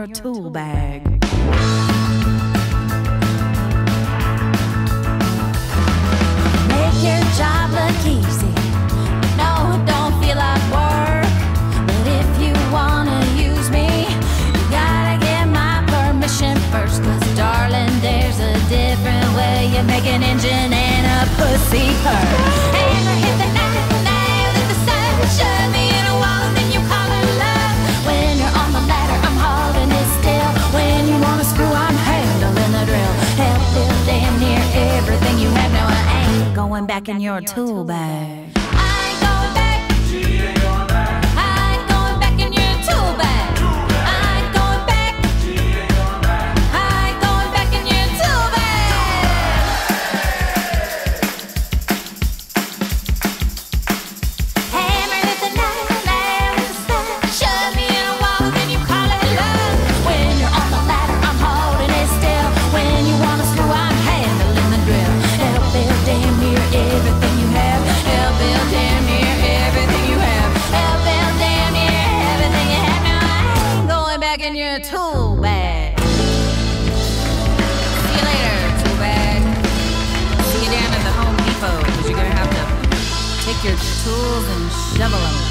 your tool bag. Make your job look easy. No, it don't feel like work. But if you wanna use me, you gotta get my permission first. 'Cause darling, there's a different way you make an engine and a pussy purr. Hammer hit the nail in the sun, shove me in a wall and then you call it love. When you're on the ladder, I'm holding it still. When you wanna screw, I'm handling the drill. Help build damn near everything you have. Now I ain't going back in your tool bag. I ain't going back. She ain't going back. I ain't going back in your tool bag. I ain't going back. She ain't going back. I ain't going back in your tool bag. Hammer hit the nail in the sun, shove me in a wall, then you call it love. When you're on the ladder, I'm holding it still. When you wanna screw, I'm handling the drill. Help build damn near everything you have. Help build damn near everything you have. Help build damn near everything you have. Now I ain't going back in your tool bag. See you later, tool bag. See you down at the Home Depot, 'cause you're gonna have to take your tools and shovel them.